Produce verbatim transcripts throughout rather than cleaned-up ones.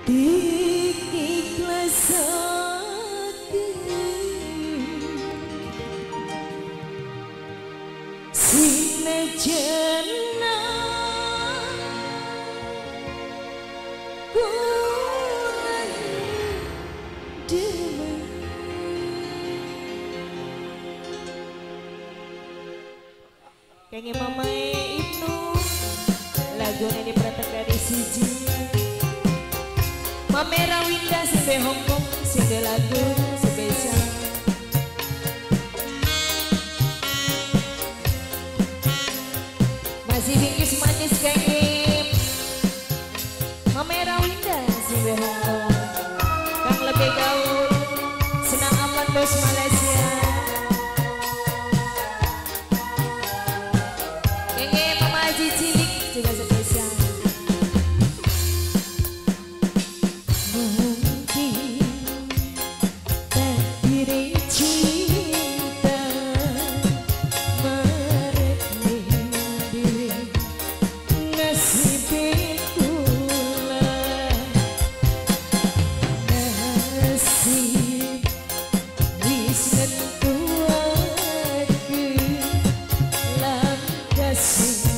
Kayaknya mama itu lagunya di Pratek dari siji Mama Rawinda sampai Hongkong sehingga lagu spesial masih bingkis manis kayaknya Mama Rawinda sampai Hongkong Kang lebih gaul senang aman bos Malaysia cilik juga spesial mungkin takdir cinta merekni diri nasibku lah nasib wis nentuakeun langkah sing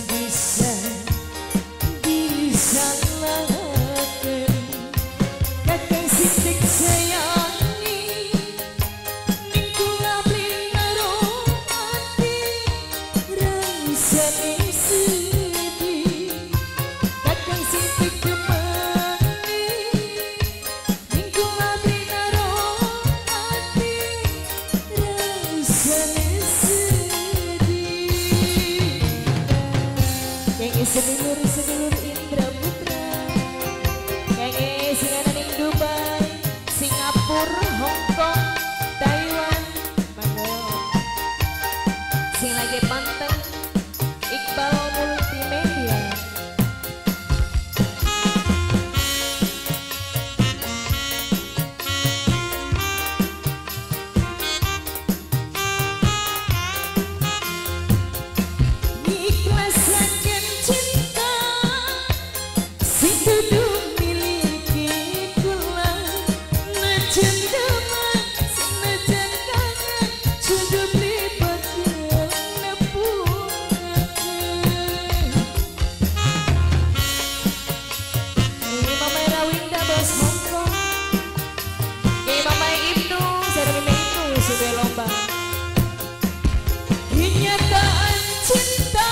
sedulur-sedulur Indra Putra kayaknya singanan ing Dubai, Singapura, Hongkong, Taiwan Bangga sing lagi panteng Iqbal Multimedia kenyataan cinta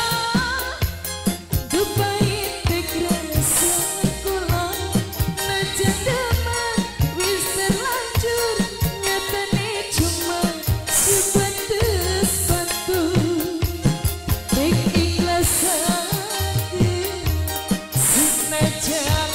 Dubai tegrasa kula najan damai wis terlanjur nyatane cuma sebatas batu dek ikhlas hati senajan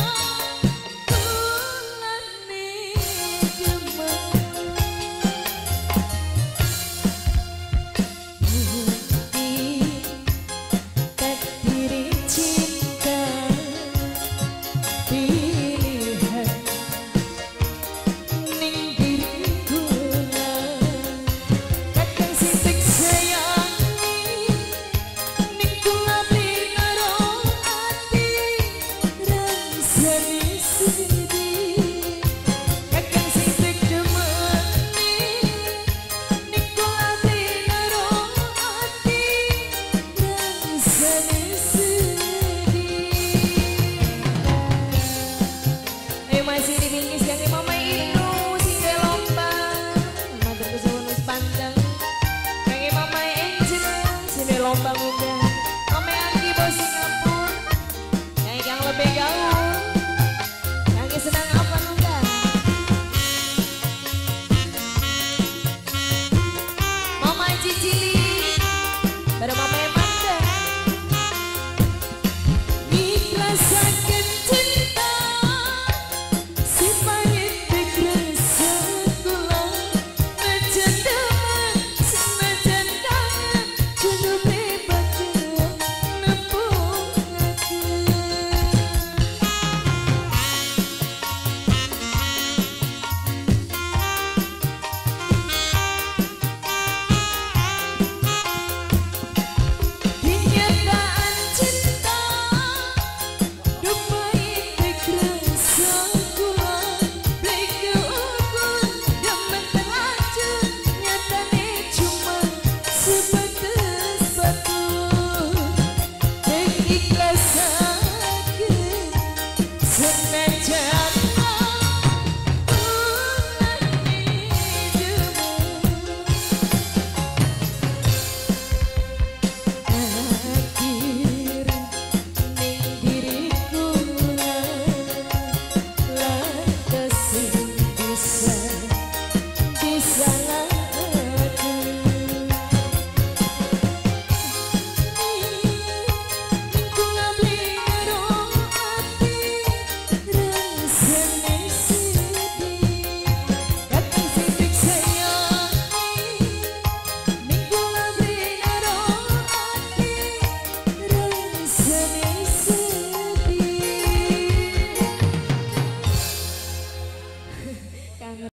masih dibingkis yang mama itu singgah lomba mata kesuwunus pandang kayak mama Angel singgah lomba muda mama Anggi bos Singapura yang yang lebih gaul yang senang apa muda mama Cici pada mama Amanda ikhlas sakit cinta Senajan kangen, jodoh bebas kangen.